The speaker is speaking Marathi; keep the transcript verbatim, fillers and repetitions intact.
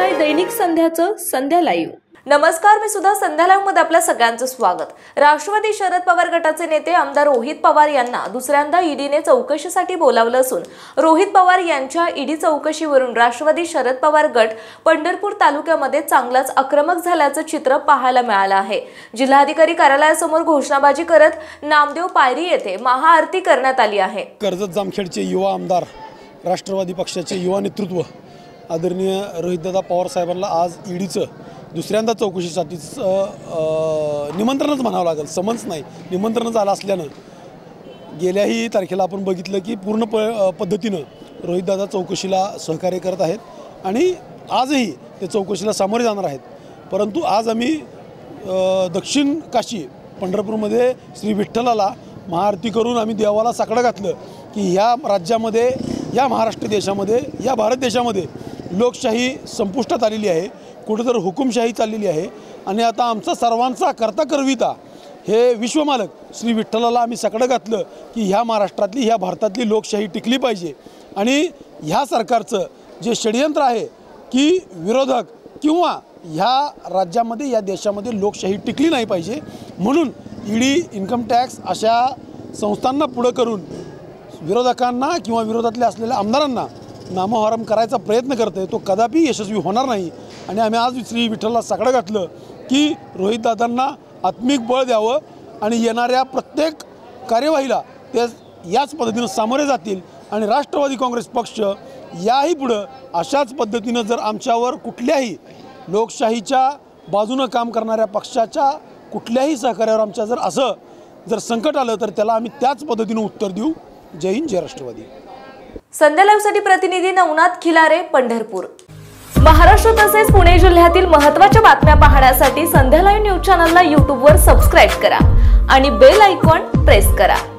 आहे दैनिक संध्याचं संध्या लाईव्ह। नमस्कार, मी सुद्धा संध्या लाईव्ह मध्ये आपल्या सगळ्यांचं स्वागत। राष्ट्रवादी शरद पवार गटाचे नेते आमदार रोहित पवार यांना दुसऱ्यांदा ईडीने चौकशीसाठी बोलावलं असून रोहित पवार यांच्या ईडी चौकशीवरून राष्ट्रवादी शरद पवार गट पंढरपूर तालुक्यामध्ये चांगलाच आक्रमक झाल्याचं चित्र पाहायला मिळालं आहे। जिल्हाधिकारी कार्यालयासमोर घोषणाबाजी करत नामदेव पायरी येथे महाआरती करण्यात आली आहे। कर्जत जामखेडचे युवा आमदार, राष्ट्रवादी पक्षाचे युवा नेतृत्व आदरणीय रोहितदादा पवार साहेबांना आज ईडीचं दुसऱ्यांदा चौकशीसाठी निमंत्रणच म्हणावं लागेल, समन्स नाही निमंत्रणच आलं असल्यानं गेल्याही तारखेला आपण बघितलं की पूर्ण प पद्धतीनं रोहितदादा चौकशीला सहकार्य करत आहेत आणि आजही ते चौकशीला सामोरे जाणार आहेत। परंतु आज आम्ही दक्षिण काशी पंढरपूरमध्ये श्री विठ्ठलाला महाआरती करून आम्ही देवाला साकडं घातलं की ह्या राज्यामध्ये, या महाराष्ट्र देशामध्ये, या भारत देशामध्ये लोकशाही संपुष्टात आलेली आहे, कुठेतरी हुकुमशाही चाललेली आहे आणि आता आमचा सर्वांचा करता करविता हे विश्वमालक श्री विठ्ठलाला आम्ही साकडं घातलं की ह्या महाराष्ट्रातली, ह्या भारतातली लोकशाही टिकली पाहिजे आणि ह्या सरकारचं जे षडयंत्र आहे की विरोधक किंवा ह्या राज्यामध्ये, या देशामध्ये लोकशाही टिकली नाही पाहिजे, म्हणून ईडी, इन्कम टॅक्स अशा संस्थांना पुढं करून विरोधकांना किंवा विरोधातल्या असलेल्या आमदारांना नामोहरम करायचा प्रयत्न करते, तो कदापि यशस्वी होणार नाही। आणि आम्ही आज श्री विठ्ठलला साकडं घातलं की रोहितदादांना आत्मिक बळ द्यावं आणि येणाऱ्या प्रत्येक कार्यवाहीला ते याच पद्धतीनं सामोरे जातील आणि राष्ट्रवादी काँग्रेस पक्ष याही पुढं अशाच पद्धतीनं जर आमच्यावर कुठल्याही लोकशाहीच्या बाजूनं काम करणाऱ्या पक्षाच्या कुठल्याही सहकार्यावर आमच्या जर असं जर संकट आलं तर त्याला आम्ही त्याच पद्धतीनं उत्तर देऊ। जय हिंद, जय राष्ट्रवादी। संध्या लाईव्हसाठी प्रतिनिधी नवनाथ खिलारे, पंढरपूर। महाराष्ट्र तसेच पुणे जिल्ह्यातील महत्त्वाच्या बातम्या पाहण्यासाठी संध्या लाईव्ह न्यूज चॅनलला यूट्यूबवर सबस्क्राईब करा आणि बेल आयकॉन प्रेस करा।